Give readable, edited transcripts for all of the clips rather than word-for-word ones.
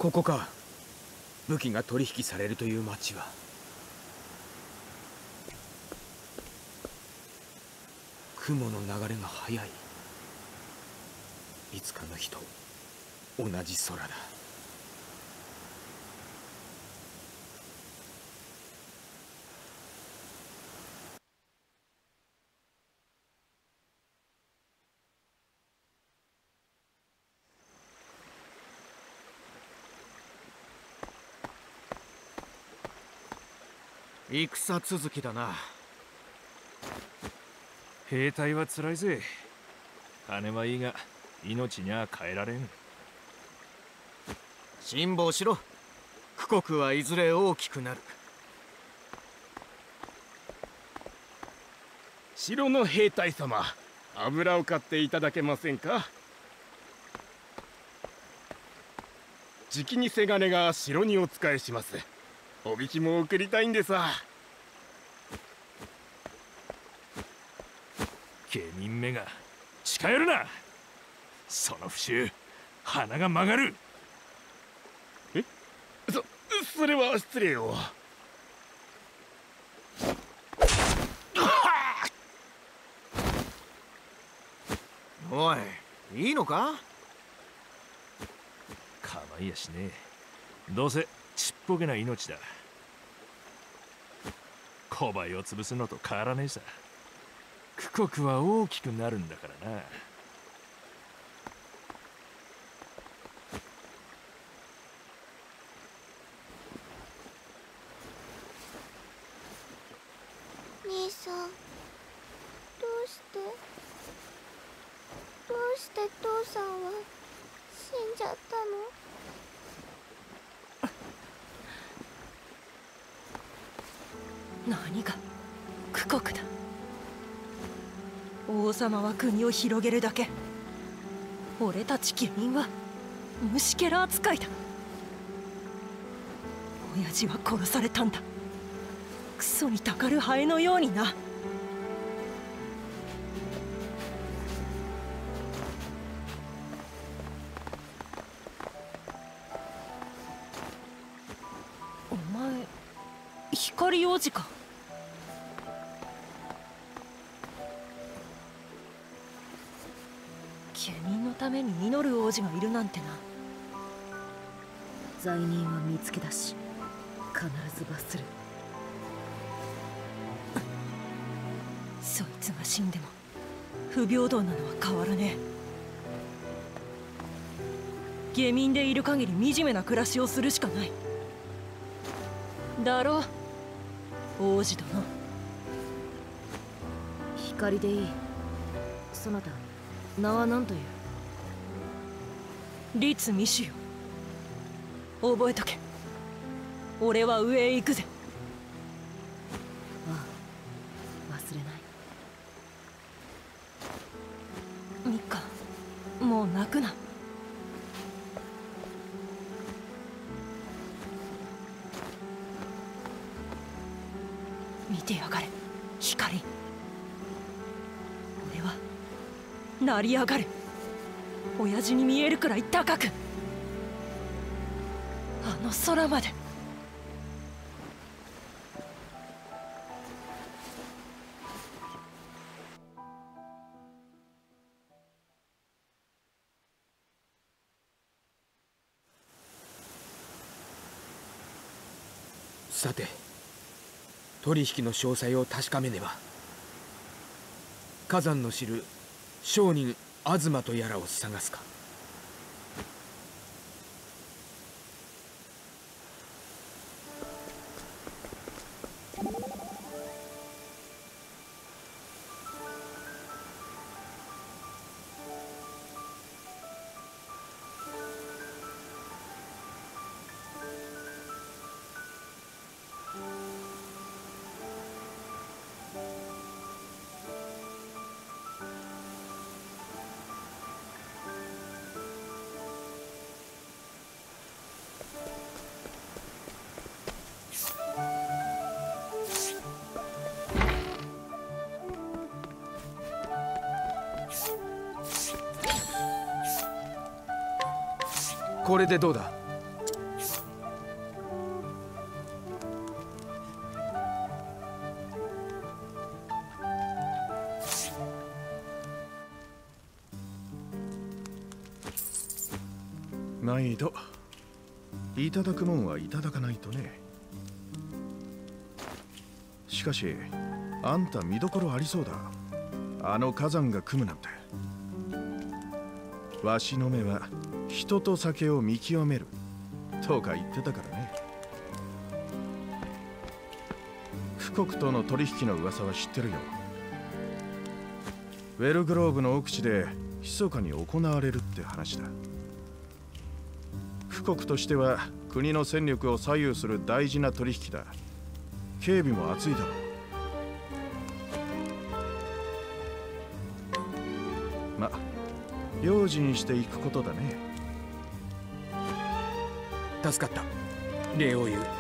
ここか。武器が取引されるという町は。雲の流れが速い。いつかの日と同じ空だ。 戦続きだな。 兵隊はつらいぜ。金はいいが命にゃ変えられん。 辛抱しろ。九国はいずれ大きくなる。 城の兵隊様、油を買っていただけませんか。じきにせがれが城にお仕えします。お引きも送りたいんでさ。 下民めが近寄るな。その節鼻が曲がる。 それは失礼を。 おい、いいのか。 構いやしねえ。どうせちっぽけな命だ。小林を潰すのと変わらねえさ。九国は大きくなるんだからな。 兄さん、どうして父さんは死んじゃったの？何が九国だ。王様は国を広げるだけ。俺たち下民は虫けら扱いだ。親父は殺されたんだ。クソにたかるハエのようにな。お前光王子か。下民のために祈る王子がいるなんてな。 罪人は見つけ出し必ず罰する。 そいつが死んでも不平等なのは変わらねえ。下民でいる限り惨めな暮らしをするしかない。だろう、王子殿。 光でいい。そなた名は何という。 律未主よ。覚えとけ。俺は上へ行くぜ。 ああ、忘れない。 ミカ、もう泣くな。見てやがれ、光。俺は成り上がる。親父に見えるくらい高く、あの空まで。 さて、取引の詳細を確かめねば。火山の知る商人東とやらを探すか。これでどうだ。 毎度いただくもんはいただかないとね。しかしあんた見どころありそうだ。あの火山が組むなんて。わしの目は人と酒を見極めるとか言ってたからね。富国との取引の噂は知ってるよ。ウェルグローブの奥地で密かに行われるって話だ。富国としては国の戦力を左右する大事な取引だ。警備も厚いだろう。ま、用心していくことだね。 助かった。礼を言う。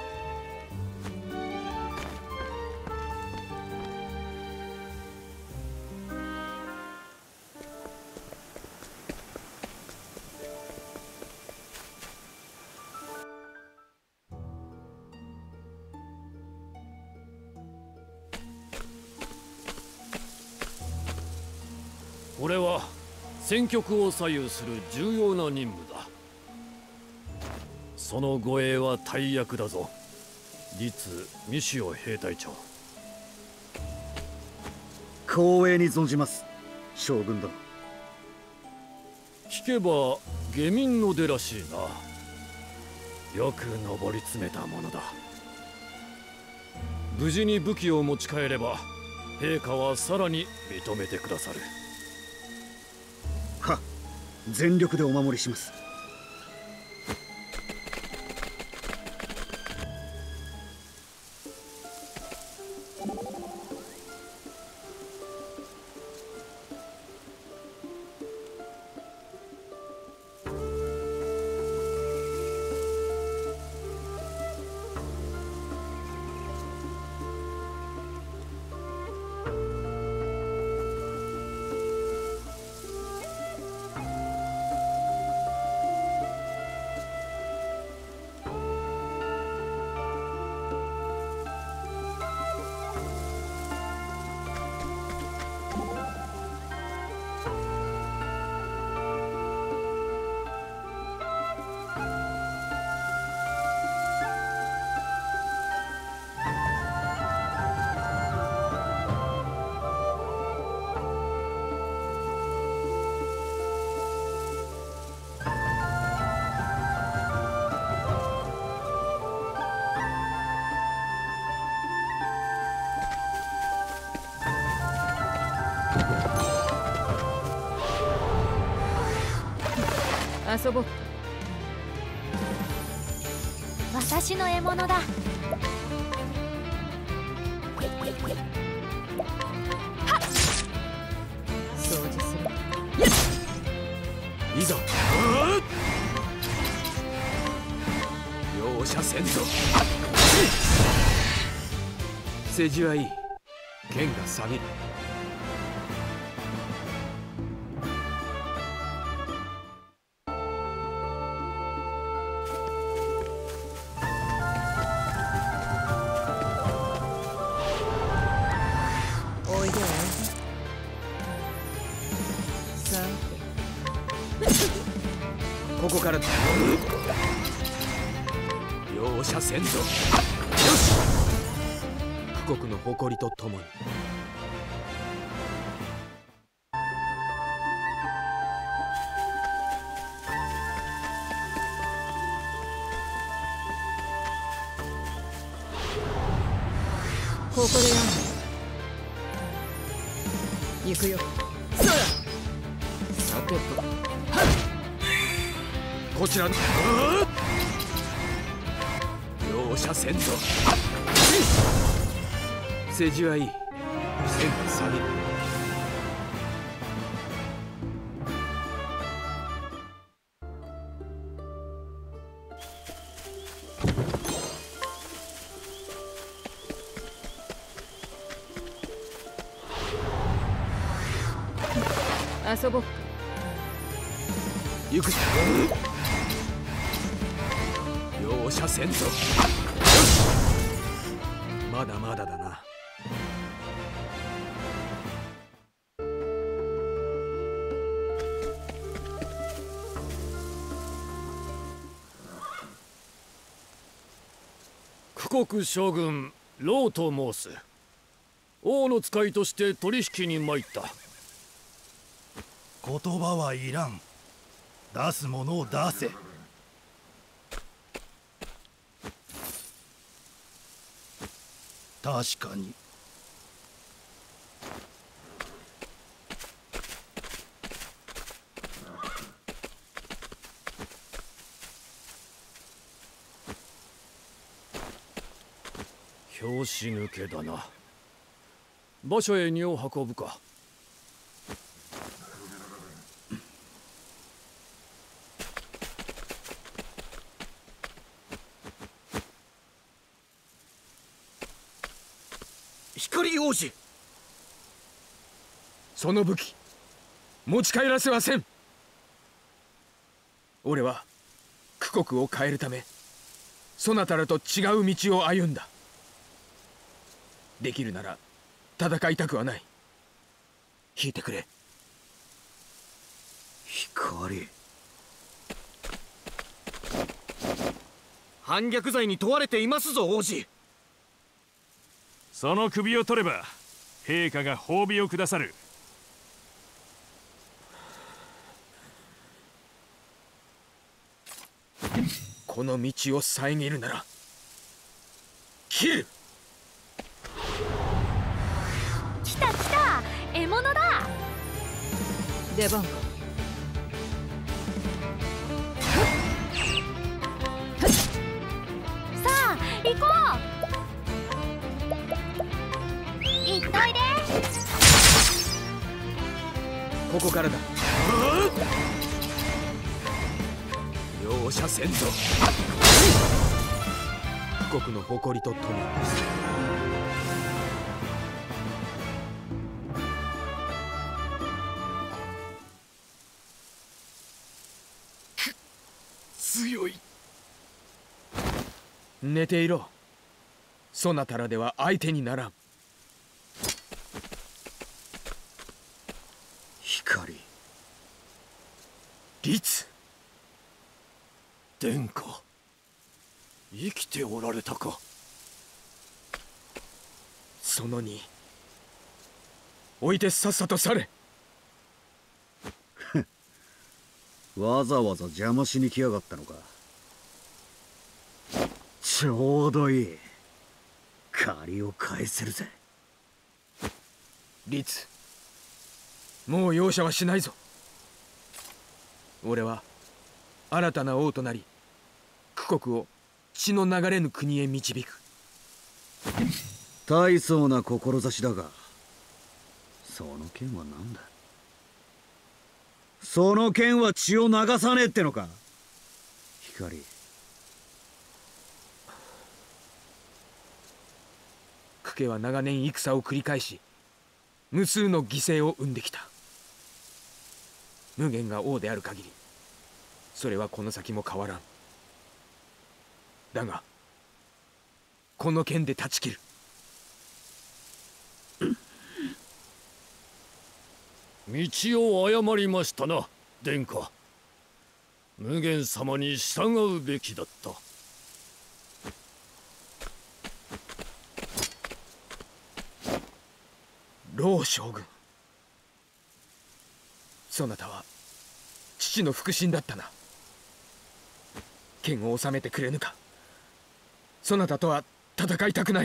これは戦局を左右する重要な任務だ。その護衛は大役だぞ、律ミシオ兵隊長。 光栄に存じます、将軍殿。 聞けば下民の出らしいな。よく上り詰めたものだ。無事に武器を持ち帰れば陛下はさらに認めてくださる。 はっ、全力でお守りします。 遊ぼう。 私の獲物だ。 掃除する。 いざ容赦せんぞ。政治はいい。剣が下げる。 おいでおいで。さここから容赦せんぞ。よし、富国の誇りとともに。 ここでやんの。行くよ。そら。 さてと、こちらの容赦せんぞ。政治はいい。戦が下げる。 遊ぼうか。 行くぞ。容赦せんぞ。よし、まだまだだな。 富国将軍老と申す。王の使いとして取引に参った。 言葉はいらん。出すものを出せ。確かに。 拍子抜けだな。馬車へ荷を運ぶか。 光王子、 その武器持ち帰らせはせん。俺は苦国を変えるためそなたらと違う道を歩んだ。できるなら戦いたくはない。引いてくれ。 光、 反逆罪に問われていますぞ王子。 その首を取れば陛下が褒美をくださる。 この道を遮るなら切る。 来た来た、獲物だ。 出番か。 さあ行こう。行っといで。 ここからだ。容赦せんぞ。富国の誇りと富。 強い。 寝ていろ。そなたらでは相手にならん。 光、 律、 殿下、生きておられたか。 その2、置いてさっさと去れ。 わざわざ邪魔しに来やがったのか。ちょうどいい。借りを返せるぜ。 律、もう容赦はしないぞ。俺は新たな王となり苦国を血の流れぬ国へ導く。 大層な志だが、その剣は何だ。その剣は血を流さねえってのか。光、 苦家は長年戦を繰り返し無数の犠牲を生んできた。無限が王である限りそれはこの先も変わらん。だがこの剣で断ち切る。 道を誤りましたな、殿下。無限様に従うべきだった。 老将軍、そなたは父の腹心だったな。剣を収めてくれぬか。そなたとは戦いたくない。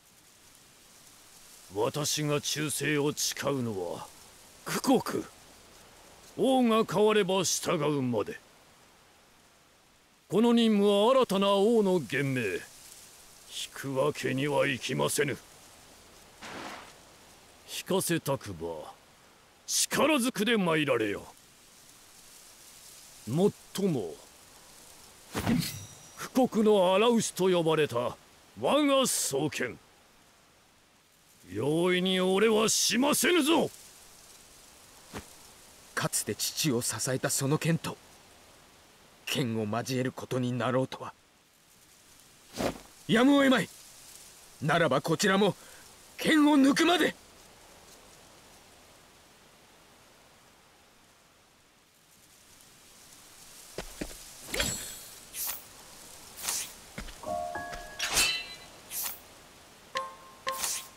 私が忠誠を誓うのは苦国。王が変われば従うまで。この任務は新たな王の厳命。引くわけにはいきませぬ。引かせたくば力ずくで参られよ。もっとも富国の荒牛と呼ばれた我が双剣、容易に俺はしませぬぞ。 かつて父を支えたその剣と剣を交えることになろうとはやむを得まい。ならばこちらも剣を抜くまで。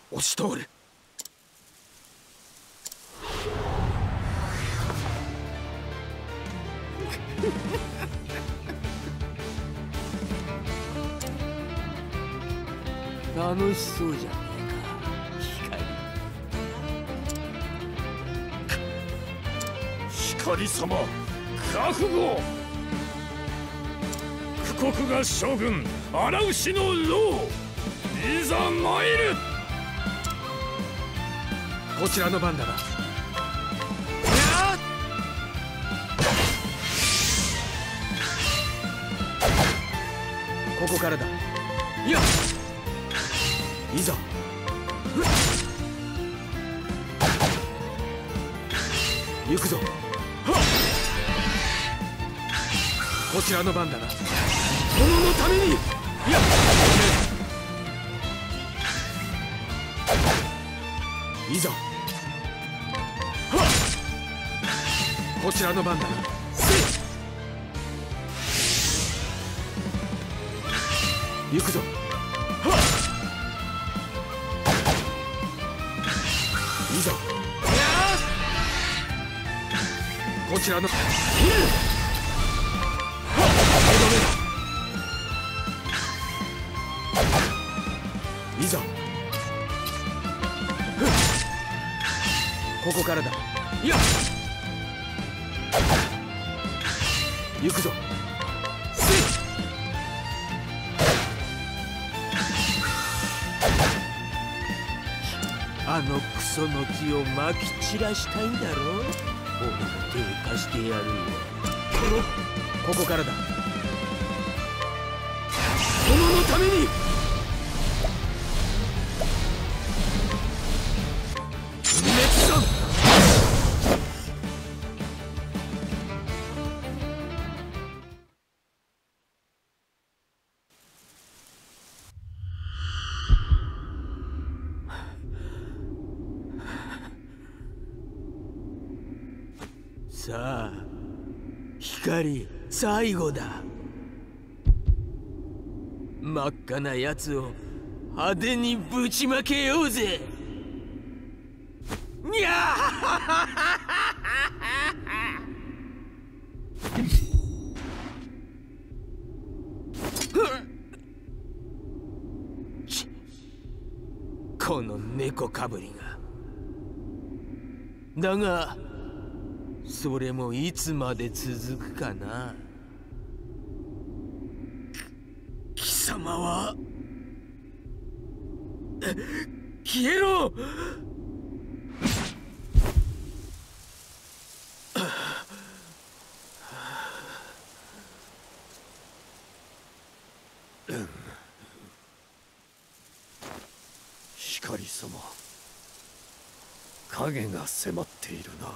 押し通る。 楽しそうじゃね光様、覚悟。富国が将軍荒牛の牢、いざ参る。 こちらの番だな。ここからだ。いや、いざ。行くぞ。こちらの番だな。殿のために。いや、いざ。こちらの番だな。行くぞ。いざ。こちらの。いざ。ここからだ。いや、行くぞ。 あのクソの木をまき散らしたいんだろ。俺が手を貸してやるよ。 ここからだ。殿のために。 さあ、光、最後だ。真っ赤なやつを派手にぶちまけようぜ。にゃこの猫かぶりが。だがそれもいつまで続くかな。貴様は消えろ。 光様、影が迫っているな。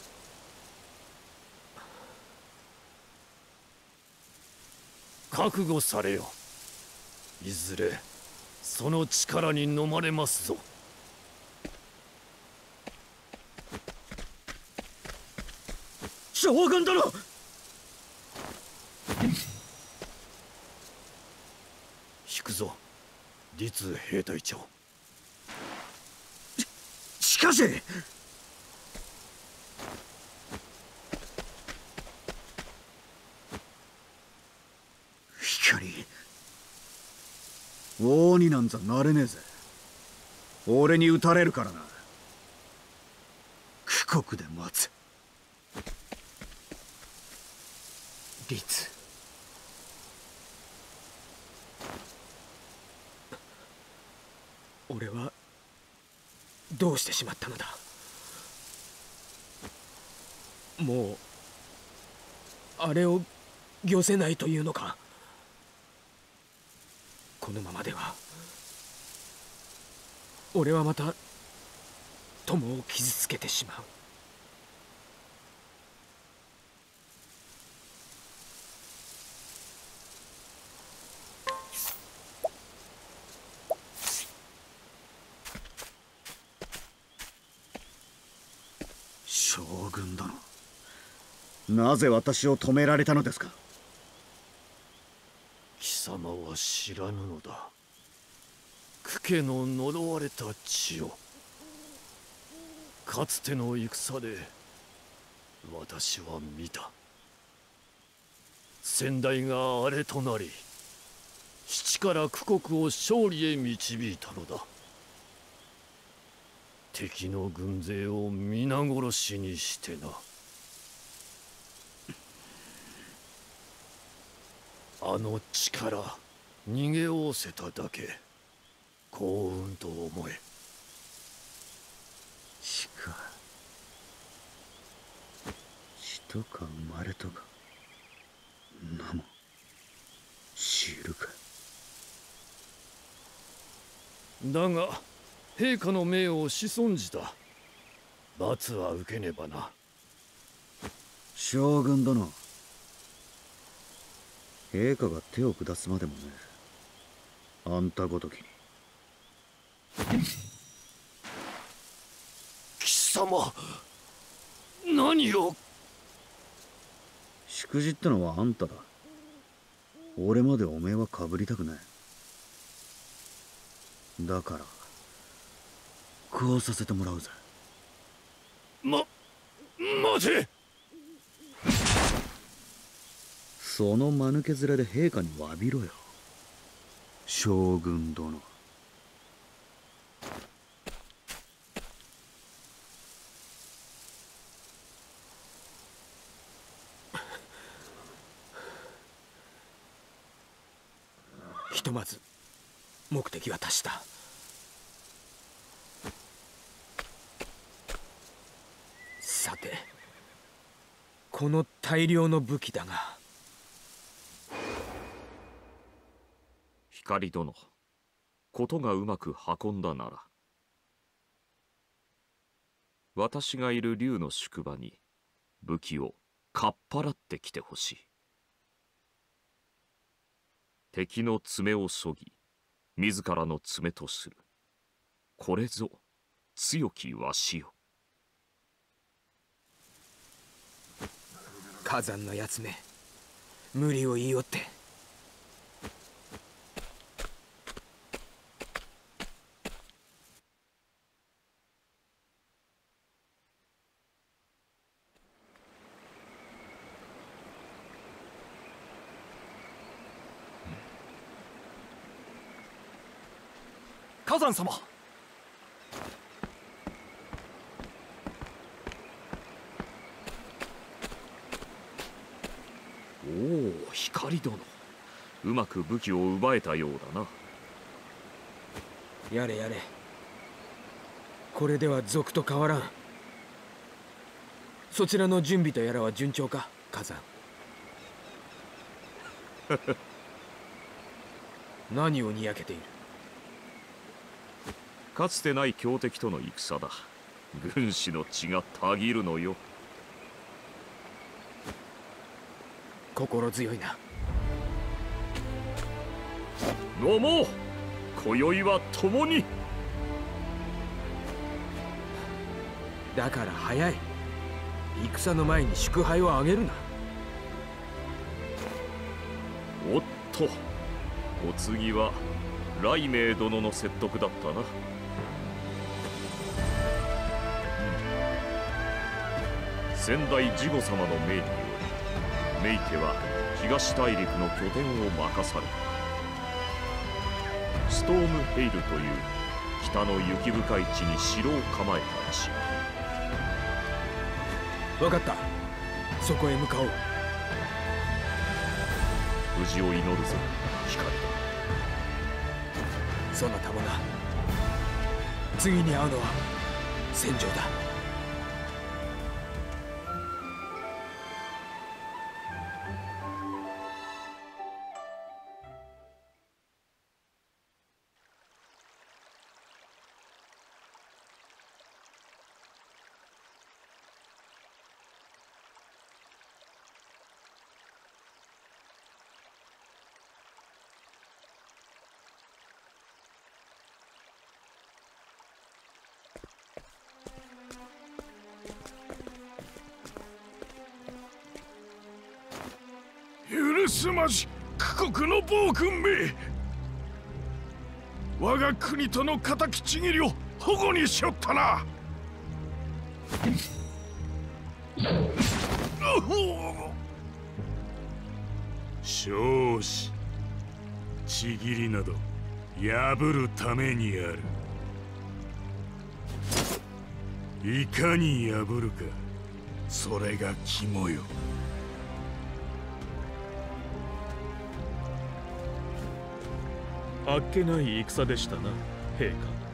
覚悟されよ。いずれその力に飲まれますぞ。 将軍殿。 引くぞ、律兵隊長。 しかし光、王になんざなれねえぜ。俺に撃たれるからな。苦国で待つ。 律、 俺はどうしてしまったのだ。もうあれを御せないというのか。このままでは俺はまた友を傷つけてしまう。 将軍殿、なぜ私を止められたのですか。 貴様は知らぬのだ。苦家の呪われた血を。かつての戦で私は見た。先代が荒れとなり、七から九国を勝利へ導いたのだ。敵の軍勢を皆殺しにしてな。あの力逃げおおせただけ幸運と思え。 血か。血とか生まれとかなも知るか。 だが陛下の命を仕損じた。罰は受けねばな。 将軍殿、陛下が手を下すまでもね。あんたごときに。 貴様、何を。 しくじったのはあんただ。俺までおめえはかぶりたくない。だからこうさせてもらうぜ。 待て。 その間抜け面で陛下に詫びろよ、将軍殿。 ひとまず目的は達した。さて、この大量の武器だが。 光殿、ことがうまく運んだなら、私がいる竜の宿場に武器をかっぱらってきてほしい。敵の爪をそぎ、自らの爪とする。これぞ強きわしよ。 火山のやつめ、無理を言いおって。 火山様。 おお、光殿、うまく武器を奪えたようだな。 やれやれ、これでは賊と変わらん。そちらの準備とやらは順調か、火山。何をにやけている。 かつてない強敵との戦だ。軍師の血がたぎるのよ。 心強いな。 飲もう。今宵は共に。 だから早い。戦の前に祝杯をあげるな。 おっと、お次は雷鳴殿の説得だったな。先代ジゴ様の命により、メイテは東大陸の拠点を任された。ストームヘイルという北の雪深い地に城を構えたらしい。 分かった、そこへ向かおう。 無事を祈るぞ、光殿。 そなたもな。次に会うのは戦場だ。 許すまじ、九国の暴君め。 我が国との仇ちぎりを保護にしよったな。 少子ちぎりなど破るためにある。いかに破るか、それが肝よ。 あっけない戦でしたな、陛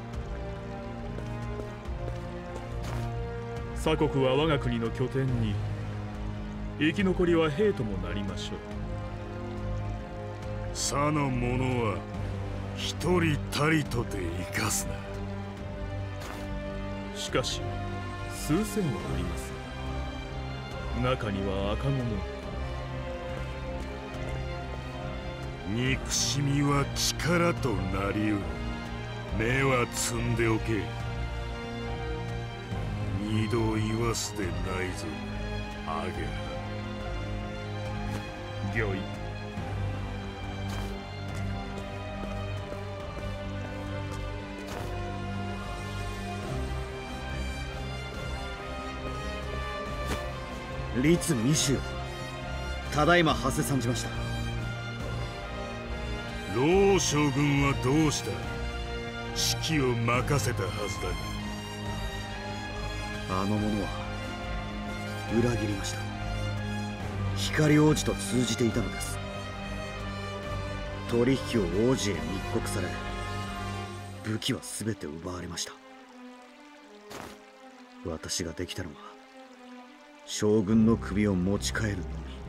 下。鎖国は我が国の拠点に、生き残りは兵ともなりましょう。 さの者は一人たりとて生かすな。 しかし数千はおります。中には赤子も。 憎しみは力となりうる。目は摘んでおけ。二度言わすでないぞ、アゲハ。 御意。 律未州、ただいま馳せ参じました。 老将軍はどうした？指揮を任せたはずだが。あの者は裏切りました。光王子と通じていたのです。取引を王子へ密告され、武器は全て奪われました。私ができたのは将軍の首を持ち帰るのみ。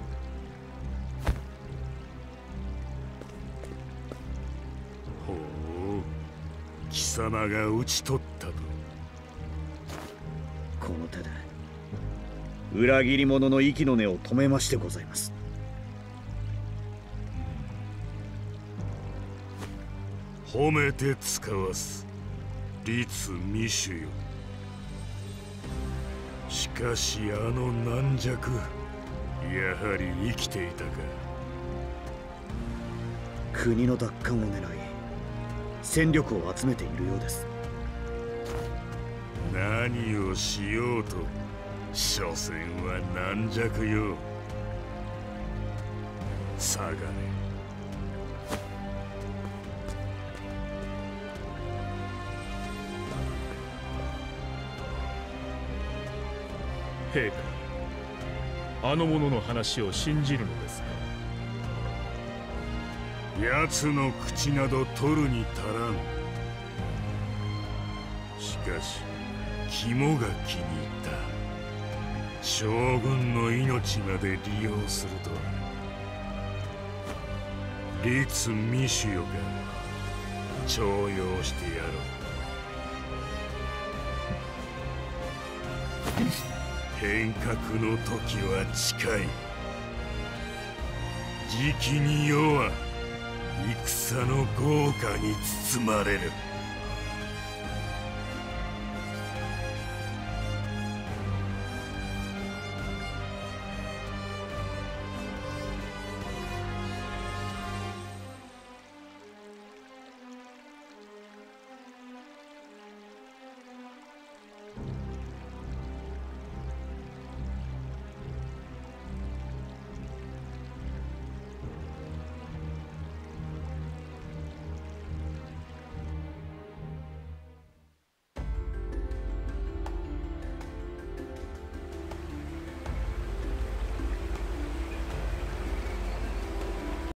ほう、貴様が討ち取ったと。 この手で裏切り者の息の根を止めましてございます。 褒めて使わす、律未州よ。しかしあの軟弱、やはり生きていたか。 国の奪還を狙い戦力を集めているようです。 何をしようと所詮は軟弱よ。下がれ。 陛下、あの者の話を信じるのですか？ 奴の口など取るに足らん。しかし肝が気に入った。将軍の命まで利用するとは。律未州よが重用してやろう。変革の時は近い。じきに世は戦の豪華に包まれる。